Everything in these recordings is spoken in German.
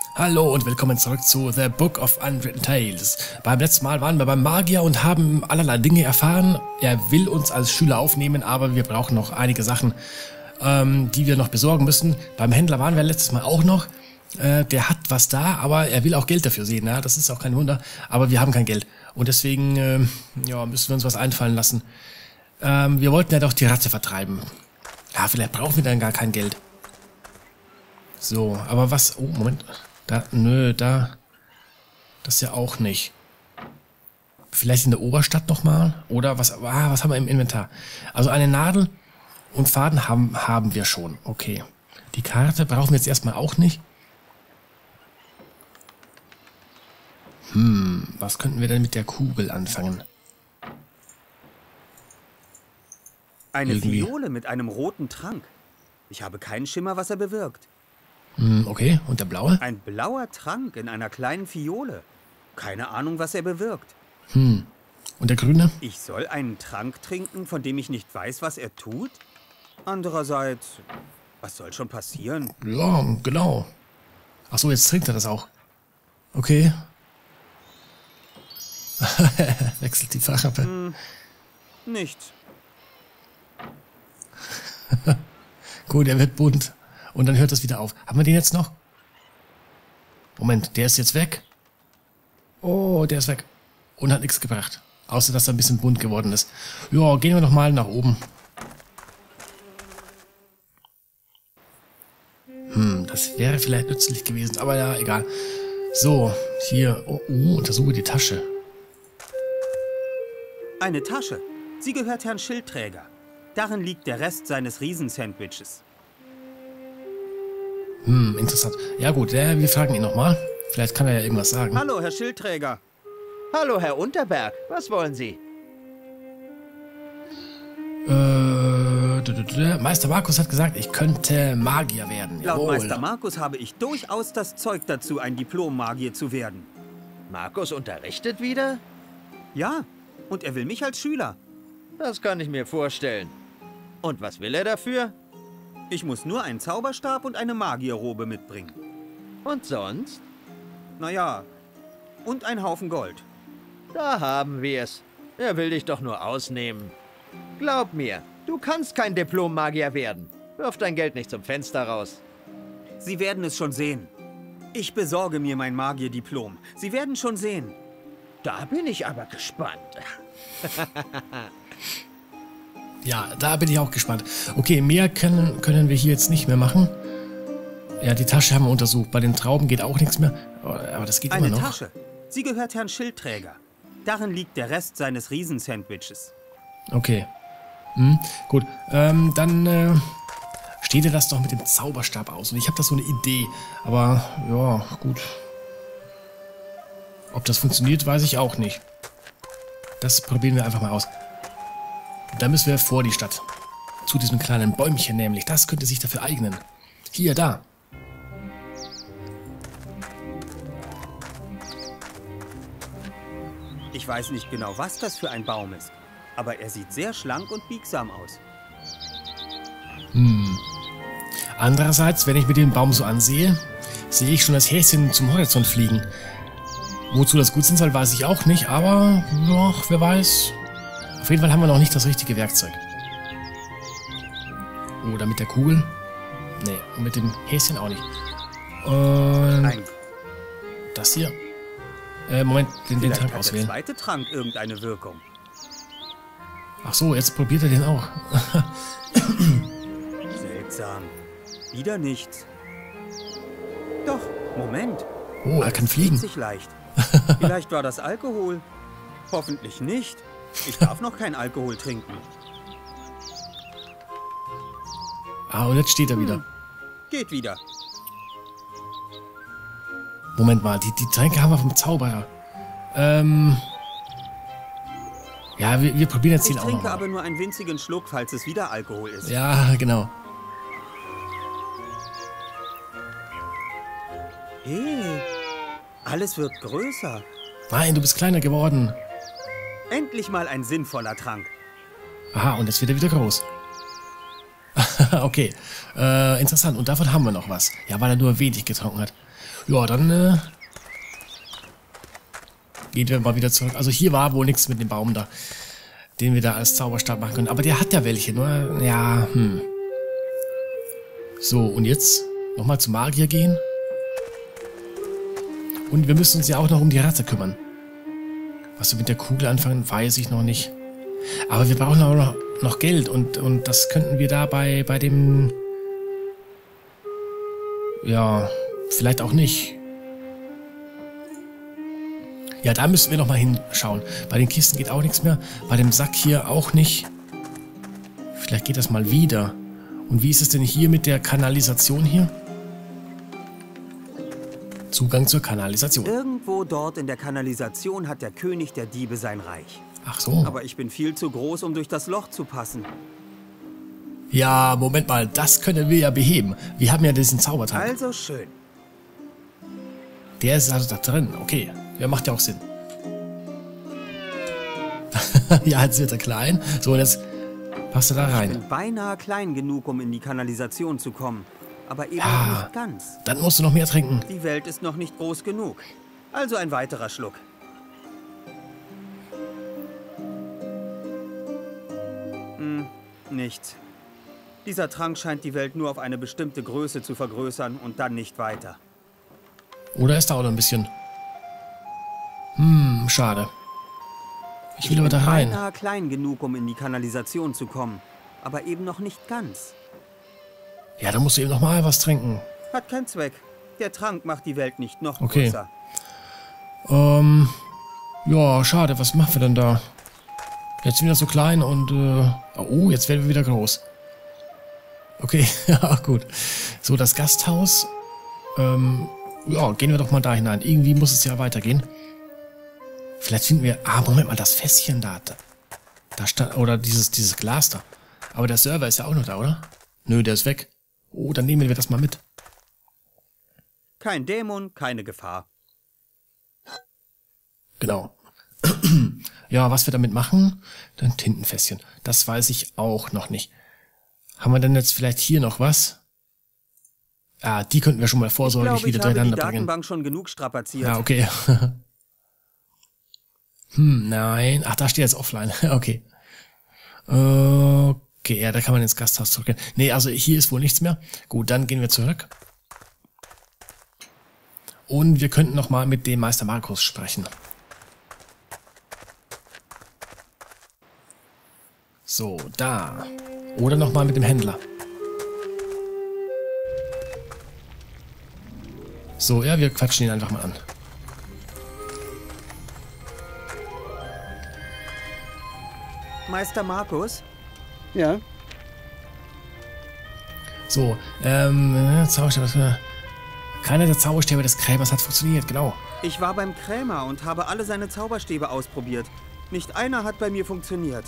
Hallo und willkommen zurück zu The Book of Unwritten Tales. Beim letzten Mal waren wir beim Magier und haben allerlei Dinge erfahren. Er will uns als Schüler aufnehmen, aber wir brauchen noch einige Sachen, die wir noch besorgen müssen. Beim Händler waren wir letztes Mal auch noch. Der hat was da, aber er will auch Geld dafür sehen. Ja? Das ist auch kein Wunder, aber wir haben kein Geld. Und deswegen müssen wir uns was einfallen lassen. Wir wollten ja doch die Ratte vertreiben. Ja, vielleicht brauchen wir dann gar kein Geld. So, aber was... Oh, Moment. Das ja auch nicht. Vielleicht in der Oberstadt nochmal? Oder was haben wir im Inventar? Also eine Nadel und Faden haben wir schon. Okay. Die Karte brauchen wir jetzt erstmal auch nicht. Was könnten wir denn mit der Kugel anfangen? Eine Fiole mit einem roten Trank. Ich habe keinen Schimmer, was er bewirkt. Okay, und der blaue? Ein blauer Trank in einer kleinen Fiole. Keine Ahnung, was er bewirkt. Und der grüne? Ich soll einen Trank trinken, von dem ich nicht weiß, was er tut? Andererseits, was soll schon passieren? Ja, genau. Ach so, jetzt trinkt er das auch. Okay. Wechselt die Farbe. Nichts. Gut, er wird bunt. Und dann hört das wieder auf. Haben wir den jetzt noch? Moment, der ist jetzt weg. Oh, der ist weg. Und hat nichts gebracht. Außer, dass er ein bisschen bunt geworden ist. Ja, gehen wir noch mal nach oben. Das wäre vielleicht nützlich gewesen. Aber ja, egal. So, hier. Untersuche die Tasche. Eine Tasche. Sie gehört Herrn Schildträger. Darin liegt der Rest seines Riesensandwiches. Interessant. Ja gut, wir fragen ihn nochmal. Vielleicht kann er ja irgendwas sagen. Hallo, Herr Schildträger. Hallo, Herr Unterberg. Was wollen Sie? Meister Markus hat gesagt, ich könnte Magier werden. Laut Jawohl. Meister Markus habe ich durchaus das Zeug dazu, ein Diplom-Magier zu werden. Markus unterrichtet wieder? Ja, und er will mich als Schüler. Das kann ich mir vorstellen. Und was will er dafür? Ich muss nur einen Zauberstab und eine Magierrobe mitbringen. Und sonst? Naja, und ein Haufen Gold. Da haben wir's. Er will dich doch nur ausnehmen. Glaub mir, du kannst kein Diplom-Magier werden. Wirf dein Geld nicht zum Fenster raus. Sie werden es schon sehen. Ich besorge mir mein Magierdiplom. Sie werden schon sehen. Da bin ich aber gespannt. Ja, da bin ich auch gespannt. Okay, mehr können wir hier jetzt nicht mehr machen. Ja, die Tasche haben wir untersucht. Bei den Trauben geht auch nichts mehr. Aber das geht immer noch. Eine Tasche. Sie gehört Herrn Schildträger. Darin liegt der Rest seines Riesensandwiches. Okay. Gut. Dann steht dir das doch mit dem Zauberstab aus. Und ich habe da so eine Idee. Aber, ja, gut. Ob das funktioniert, weiß ich auch nicht. Das probieren wir einfach mal aus. Da müssen wir vor die Stadt. Zu diesem kleinen Bäumchen nämlich. Das könnte sich dafür eignen. Hier, da. Ich weiß nicht genau, was das für ein Baum ist. Aber er sieht sehr schlank und biegsam aus. Andererseits, wenn ich mir den Baum so ansehe, sehe ich schon das Häschen zum Horizont fliegen. Wozu das gut sein soll, weiß ich auch nicht. Aber, ja, wer weiß... Auf jeden Fall haben wir noch nicht das richtige Werkzeug. Oder mit der Kugel? Nee, und mit dem Häschen auch nicht. Und Nein. Das hier? Moment, den Vielleicht Trank hat auswählen. der zweite Trank irgendeine Wirkung. Ach so, jetzt probiert er den auch. Seltsam. Wieder nichts. Doch, Moment. Oh, er kann fliegen. Sich leicht. Vielleicht war das Alkohol. Hoffentlich nicht. Ich darf noch kein Alkohol trinken. Ah, und jetzt steht er wieder. Geht wieder. Moment mal, die Tränke haben wir vom Zauberer. Ja, wir probieren jetzt Ich den auch trinke noch aber mal. nur einen winzigen Schluck, falls es wieder Alkohol ist. Ja, genau. Hey, alles wird größer. Nein, du bist kleiner geworden. Endlich mal ein sinnvoller Trank. Aha, und jetzt wird er wieder groß. Okay, interessant. Und davon haben wir noch was. Ja, weil er nur wenig getrunken hat. Ja, dann gehen wir mal wieder zurück. Also hier war wohl nichts mit dem Baum da, den wir da als Zauberstab machen können. Aber der hat ja welche, nur, ja, So, und jetzt nochmal zum Magier gehen. Und wir müssen uns ja auch noch um die Ratte kümmern. Was wir mit der Kugel anfangen, weiß ich noch nicht. Aber wir brauchen auch noch Geld und das könnten wir da bei dem... Ja, vielleicht auch nicht. Ja, da müssen wir noch mal hinschauen. Bei den Kisten geht auch nichts mehr. Bei dem Sack hier auch nicht. Vielleicht geht das mal wieder. Und wie ist es denn hier mit der Kanalisation hier? Zugang zur Kanalisation. Irgendwo dort in der Kanalisation hat der König der Diebe sein Reich. Ach so. Aber ich bin viel zu groß, um durch das Loch zu passen. Ja, Moment mal, das können wir ja beheben. Wir haben ja diesen Zaubertrank. Also schön. Der ist also da drin, okay. Ja, macht ja auch Sinn. Ja, jetzt wird er klein. So, und jetzt passt er da Ich rein. bin beinahe klein genug, um in die Kanalisation zu kommen. Aber eben noch nicht ganz. Dann musst du noch mehr trinken. Die Welt ist noch nicht groß genug. Also ein weiterer Schluck. Nichts. Dieser Trank scheint die Welt nur auf eine bestimmte Größe zu vergrößern und dann nicht weiter. Oder ist da auch noch ein bisschen? Schade. Ich will aber da rein. Beinahe klein genug, um in die Kanalisation zu kommen. Aber eben noch nicht ganz. Ja, dann musst du eben noch mal was trinken. Hat keinen Zweck. Der Trank macht die Welt nicht noch Okay. größer. Ja, schade. Was machen wir denn da? Jetzt sind wir so klein und, oh, jetzt werden wir wieder groß. Okay, ja, gut. So, das Gasthaus. Ja, gehen wir doch mal da hinein. Irgendwie muss es ja weitergehen. Vielleicht finden wir... Ah, Moment mal, das Fässchen da. Da stand... Oder dieses Glas da. Aber der Server ist ja auch noch da, oder? Nö, der ist weg. Oh, dann nehmen wir das mal mit. Kein Dämon, keine Gefahr. Genau. Ja, was wir damit machen? Dann Tintenfässchen. Das weiß ich auch noch nicht. Haben wir denn jetzt vielleicht hier noch was? Ah, die könnten wir schon mal vorsorglich wieder Ich habe die durcheinander bringen. Datenbank schon genug strapaziert. Ja, okay. Nein. Ach, da steht jetzt offline. Okay. Okay, ja, da kann man ins Gasthaus zurückgehen. Nee, also hier ist wohl nichts mehr. Gut, dann gehen wir zurück. Und wir könnten noch mal mit dem Meister Markus sprechen. So, da. Oder noch mal mit dem Händler. So, ja, wir quatschen ihn einfach mal an. Meister Markus? Ja, So, Zauberstäbe. Keiner der Zauberstäbe des Krämers hat funktioniert, genau. Ich war beim Krämer und habe alle seine Zauberstäbe ausprobiert. Nicht einer hat bei mir funktioniert.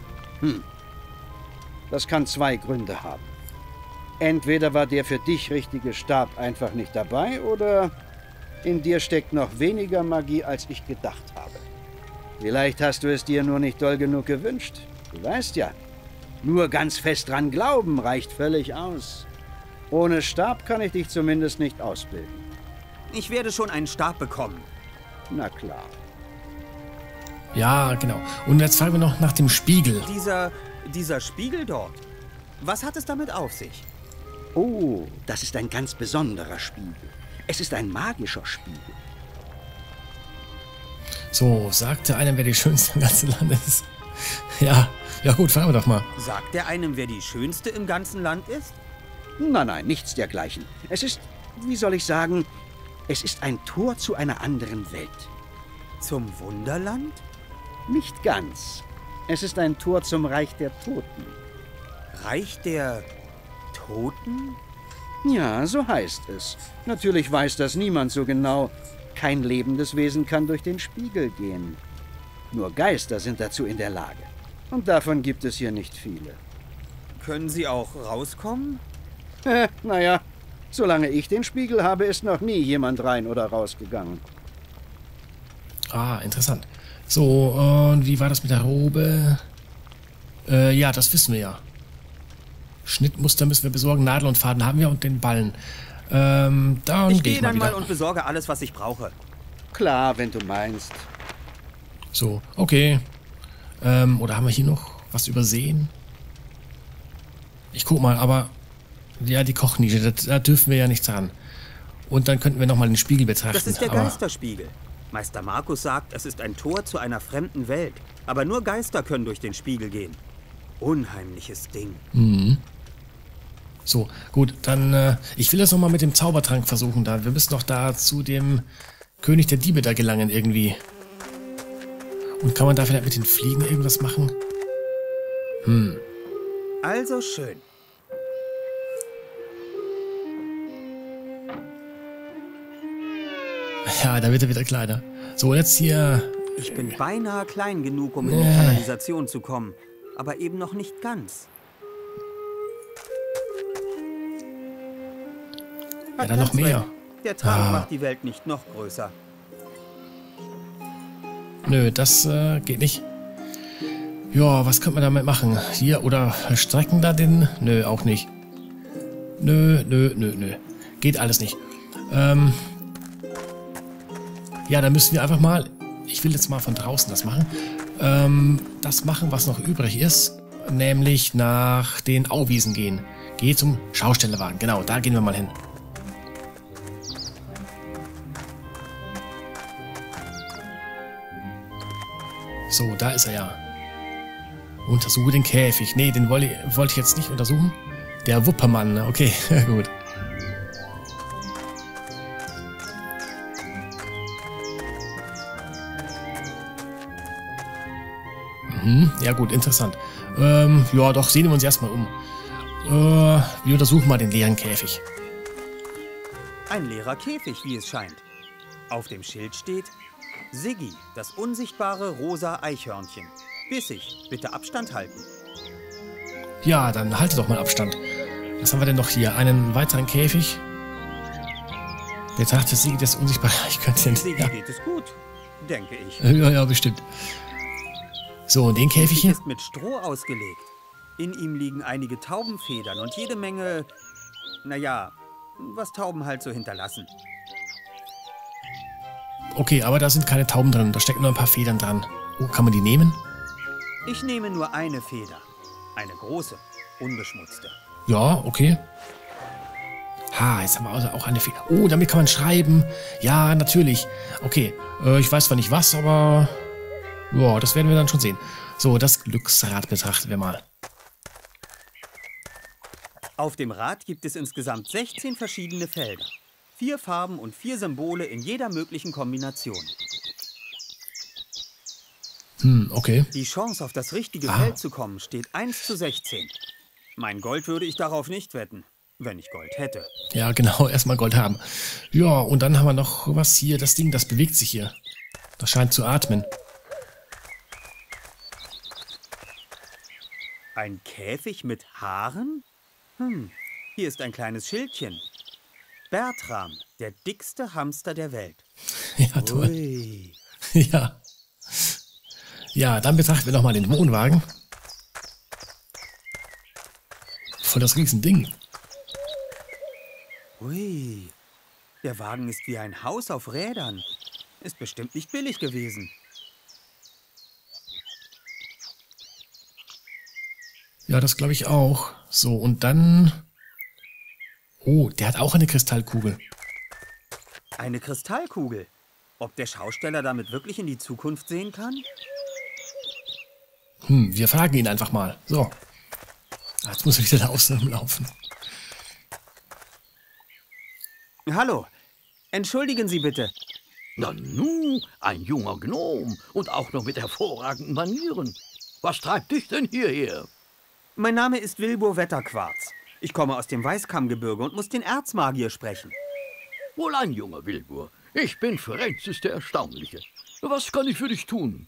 das kann zwei Gründe haben. Entweder war der für dich richtige Stab einfach nicht dabei oder in dir steckt noch weniger Magie, als ich gedacht habe. Vielleicht hast du es dir nur nicht doll genug gewünscht. Du weißt ja, nur ganz fest dran glauben reicht völlig aus. Ohne Stab kann ich dich zumindest nicht ausbilden. Ich werde schon einen Stab bekommen. Na klar. Ja, genau. Und jetzt fragen wir noch nach dem Spiegel. Dieser Spiegel dort. Was hat es damit auf sich? Oh, das ist ein ganz besonderer Spiegel. Es ist ein magischer Spiegel. So, sagte einem, wer die schönste im ganzen Land ist. Ja gut, fragen wir doch mal. Sagt er einem, wer die schönste im ganzen Land ist? Nein, nichts dergleichen. Es ist, wie soll ich sagen, es ist ein Tor zu einer anderen Welt. Zum Wunderland? Nicht ganz. Es ist ein Tor zum Reich der Toten. Reich der Toten? Ja, so heißt es. Natürlich weiß das niemand so genau. Kein lebendes Wesen kann durch den Spiegel gehen. Nur Geister sind dazu in der Lage. Und davon gibt es hier nicht viele. Können sie auch rauskommen? Naja, solange ich den Spiegel habe, ist noch nie jemand rein oder rausgegangen. Ah, interessant. So, und wie war das mit der Robe? Ja, das wissen wir ja. Schnittmuster müssen wir besorgen, Nadel und Faden haben wir und den Ballen. Dann Ich gehe gehe ich mal dann mal wieder. und besorge alles, was ich brauche. Klar, wenn du meinst. So, okay. Oder haben wir hier noch was übersehen? Ich guck mal, aber... Ja, die Kochnische, da dürfen wir ja nichts ran. Und dann könnten wir nochmal den Spiegel betrachten. Das ist der aber Geisterspiegel. Meister Markus sagt, es ist ein Tor zu einer fremden Welt. Aber nur Geister können durch den Spiegel gehen. Unheimliches Ding. So, gut, dann... ich will das nochmal mit dem Zaubertrank versuchen da. Wir müssen doch da zu dem König der Diebe da gelangen irgendwie. Und kann man da vielleicht mit den Fliegen irgendwas machen? Also schön. Ja, da wird er wieder kleiner. So, jetzt hier... Ich bin beinahe klein genug, um in die Kanalisation zu kommen. Aber eben noch nicht ganz. Ja, dann noch mehr. Der Trank macht die Welt nicht noch größer. Nö, das geht nicht. Ja, was könnte man damit machen? Hier, oder strecken da den... Nö, auch nicht. Nö. Geht alles nicht. Ja, dann müssen wir einfach mal... Ich will jetzt mal von draußen das machen. Das machen, was noch übrig ist. Nämlich nach den Auwiesen gehen. Geh zum Schaustellerwagen. Genau, da gehen wir mal hin. So, da ist er ja. Untersuche den Käfig. Nee, den wollte ich jetzt nicht untersuchen. Der Wuppermann, okay, gut. Ja gut, interessant. Ja, doch, sehen wir uns erstmal um. Wir untersuchen mal den leeren Käfig. Ein leerer Käfig, wie es scheint. Auf dem Schild steht: Siggi, das unsichtbare rosa Eichhörnchen. Bissig, bitte Abstand halten. Ja, dann halte doch mal Abstand. Was haben wir denn noch hier? Einen weiteren Käfig. Betrachtet Siggi das unsichtbare Eichhörnchen. Siggi Ja. geht es gut, denke ich. Ja, bestimmt. So, und den Käfig hier? Ist mit Stroh ausgelegt. In ihm liegen einige Taubenfedern und jede Menge, naja, was Tauben halt so hinterlassen. Okay, aber da sind keine Tauben drin. Da stecken nur ein paar Federn dran. Oh, kann man die nehmen? Ich nehme nur eine Feder. Eine große, unbeschmutzte. Ja, okay. Ha, jetzt haben wir also auch eine Feder. Oh, damit kann man schreiben. Ja, natürlich. Okay, ich weiß zwar nicht was, aber... Ja, das werden wir dann schon sehen. So, das Glücksrad betrachten wir mal. Auf dem Rad gibt es insgesamt 16 verschiedene Felder. 4 Farben und 4 Symbole in jeder möglichen Kombination. Okay. Die Chance, auf das richtige Feld zu kommen, steht 1:16. Mein Gold würde ich darauf nicht wetten, wenn ich Gold hätte. Ja, genau, erstmal Gold haben. Ja, und dann haben wir noch was hier. Das Ding, das bewegt sich hier. Das scheint zu atmen. Ein Käfig mit Haaren? Hier ist ein kleines Schildchen. Bertram, der dickste Hamster der Welt. Ja, toll. Ui. Ja. Ja, dann betrachten wir nochmal den Wohnwagen. Voll das Riesending. Ui. Der Wagen ist wie ein Haus auf Rädern. Ist bestimmt nicht billig gewesen. Ja, das glaube ich auch. So, und dann... Oh, der hat auch eine Kristallkugel. Eine Kristallkugel. Ob der Schausteller damit wirklich in die Zukunft sehen kann? Wir fragen ihn einfach mal. So. Jetzt muss ich wieder laufen. Hallo. Entschuldigen Sie bitte. Nanu, ein junger Gnom und auch noch mit hervorragenden Manieren. Was treibt dich denn hierher? Mein Name ist Wilbur Wetterquarz. Ich komme aus dem Weißkammgebirge und muss den Erzmagier sprechen. Wohlan, junger Wilbur. Ich bin Francis der Erstaunliche. Was kann ich für dich tun?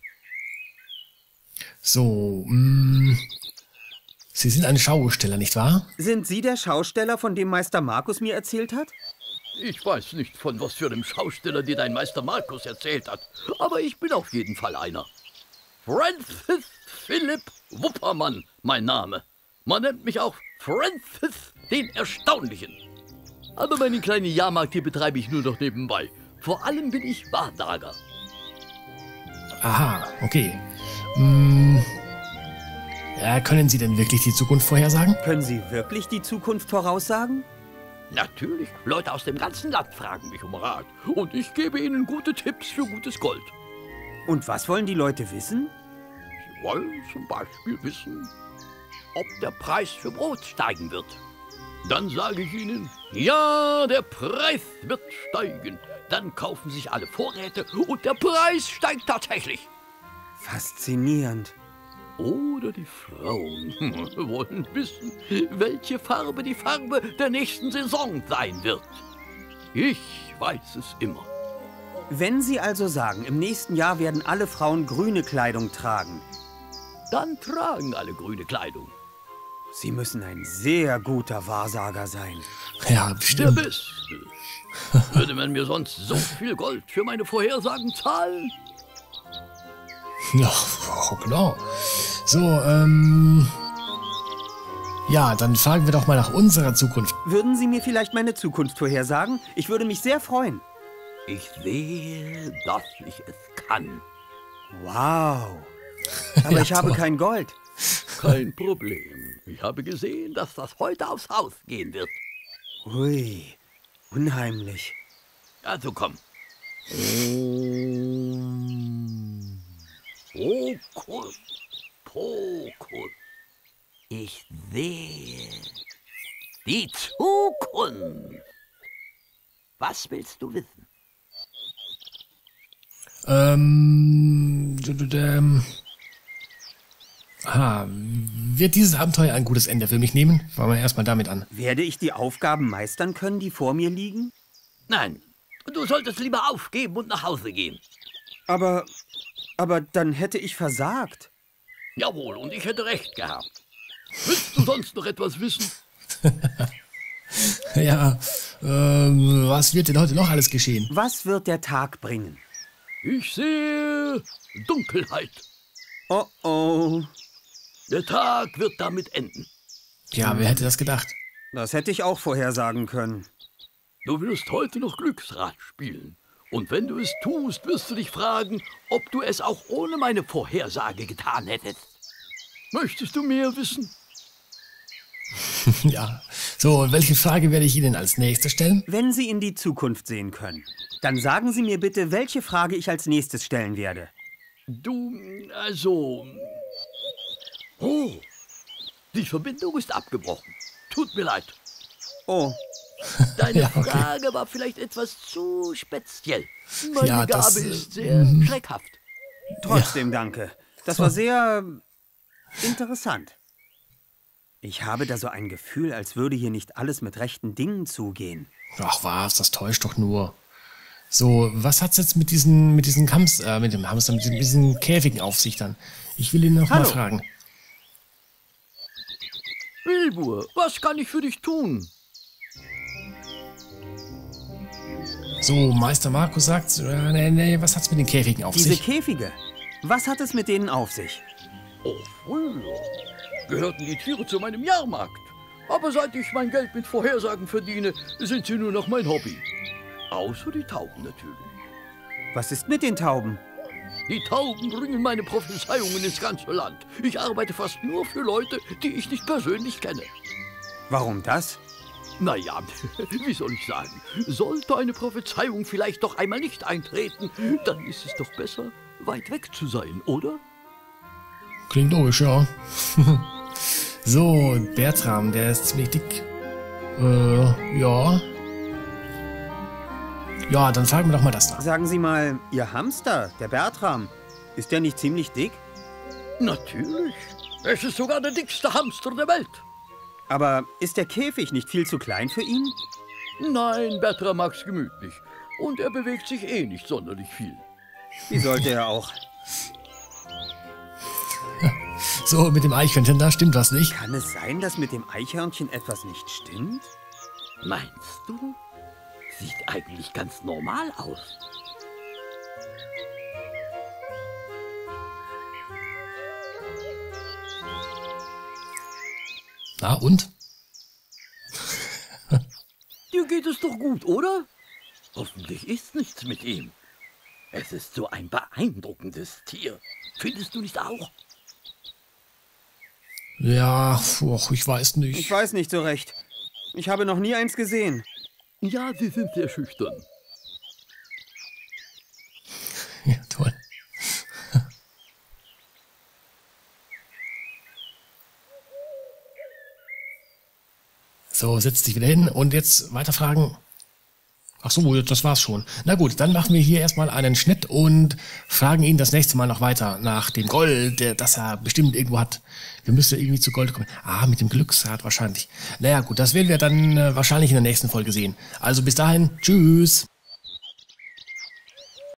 So, Sie sind ein Schausteller, nicht wahr? Sind Sie der Schausteller, von dem Meister Markus mir erzählt hat? Ich weiß nicht, von was für einem Schausteller dir dein Meister Markus erzählt hat, aber ich bin auf jeden Fall einer. Francis Philipp Wuppermann, mein Name. Man nennt mich auch Francis den Erstaunlichen. Aber meine kleine Jahrmarkt hier betreibe ich nur noch nebenbei. Vor allem bin ich Wahrsager. Aha, okay. Ja, können Sie denn wirklich die Zukunft vorhersagen? Können Sie wirklich die Zukunft voraussagen? Natürlich, Leute aus dem ganzen Land fragen mich um Rat. Und ich gebe ihnen gute Tipps für gutes Gold. Und was wollen die Leute wissen? Sie wollen zum Beispiel wissen, ob der Preis für Brot steigen wird. Dann sage ich ihnen, ja, der Preis wird steigen. Dann kaufen sich alle Vorräte und der Preis steigt tatsächlich. Faszinierend. Oder die Frauen wollen wissen, welche Farbe die Farbe der nächsten Saison sein wird. Ich weiß es immer. Wenn Sie also sagen, im nächsten Jahr werden alle Frauen grüne Kleidung tragen, Dann tragen alle grüne Kleidung. Sie müssen ein sehr guter Wahrsager sein. Ja, Der bestimmt. Beste. Würde man mir sonst so viel Gold für meine Vorhersagen zahlen? Ja, oh, genau. So, ja, dann fragen wir doch mal nach unserer Zukunft. Würden Sie mir vielleicht meine Zukunft vorhersagen? Ich würde mich sehr freuen. Ich sehe, dass ich es kann. Wow. Aber Ja, ich habe toll. kein Gold. Kein Problem. Ich habe gesehen, dass das heute aufs Haus gehen wird. Ui, unheimlich. Also komm. Hokus Pokus. Ich sehe die Zukunft. Was willst du wissen? Wird dieses Abenteuer ein gutes Ende für mich nehmen? Fangen wir erstmal damit an. Werde ich die Aufgaben meistern können, die vor mir liegen? Nein, du solltest lieber aufgeben und nach Hause gehen. Aber dann hätte ich versagt. Jawohl, und ich hätte recht gehabt. Willst du sonst noch etwas wissen? Ja, was wird denn heute noch alles geschehen? Was wird der Tag bringen? Ich sehe Dunkelheit. Oh oh, Der Tag wird damit enden. Ja, wer hätte das gedacht? das hätte ich auch vorhersagen können. Du wirst heute noch Glücksrad spielen. Und wenn du es tust, wirst du dich fragen, ob du es auch ohne meine Vorhersage getan hättest. Möchtest du mehr wissen? Ja. So, und welche Frage werde ich Ihnen als nächstes stellen? Wenn Sie in die Zukunft sehen können, dann sagen Sie mir bitte, welche Frage ich als nächstes stellen werde. Du, also... Oh, die Verbindung ist abgebrochen. Tut mir leid. Oh, Deine Ja, okay. Frage war vielleicht etwas zu speziell. Meine Ja, das, Gabe ist sehr schreckhaft. trotzdem danke. Das war sehr interessant. Ich habe da so ein Gefühl, als würde hier nicht alles mit rechten Dingen zugehen. Ach was, das täuscht doch nur. So, was hat's jetzt mit diesen mit dem Hamster, mit diesen Käfigen auf sich dann? Ich will ihn noch mal Hallo. fragen. Wilbur, was kann ich für dich tun? So, Meister Markus sagt, nee, was hat's mit den Käfigen auf Diese sich? Käfige, was hat es mit denen auf sich? Oh, früher gehörten die Tiere zu meinem Jahrmarkt. Aber seit ich mein Geld mit Vorhersagen verdiene, sind sie nur noch mein Hobby. Außer die Tauben natürlich. Was ist mit den Tauben? Die Tauben bringen meine Prophezeiungen ins ganze Land. Ich arbeite fast nur für Leute, die ich nicht persönlich kenne. Warum das? Naja, wie soll ich sagen? Sollte eine Prophezeiung vielleicht doch einmal nicht eintreten, dann ist es doch besser, weit weg zu sein, oder? Klingt logisch, ja. So, Bertram, der ist ziemlich dick. Ja. Ja, dann fragen wir doch mal das da. Sagen Sie mal, Ihr Hamster, der Bertram, ist der nicht ziemlich dick? Natürlich. Es ist sogar der dickste Hamster der Welt. Aber ist der Käfig nicht viel zu klein für ihn? Nein, Bertram mag's gemütlich. Und er bewegt sich eh nicht sonderlich viel. Wie sollte er auch? So, mit dem Eichhörnchen, da stimmt was nicht. Kann es sein, dass mit dem Eichhörnchen etwas nicht stimmt? Meinst du? Sieht eigentlich ganz normal aus. Na und? Dir geht es doch gut, oder? Hoffentlich ist nichts mit ihm. Es ist so ein beeindruckendes Tier. Findest du nicht auch? Ja, ich weiß nicht. Ich weiß nicht so recht. Ich habe noch nie eins gesehen. Ja, sie sind sehr schüchtern. Ja, toll. So, setz dich wieder hin und jetzt weiterfragen. Ach so, das war's schon. Na gut, dann machen wir hier erstmal einen Schnitt und fragen ihn das nächste Mal noch weiter nach dem Gold, das er bestimmt irgendwo hat. Wir müssen irgendwie zu Gold kommen. Ah, mit dem Glücksrad wahrscheinlich. Naja gut, das werden wir dann wahrscheinlich in der nächsten Folge sehen. Also bis dahin, tschüss.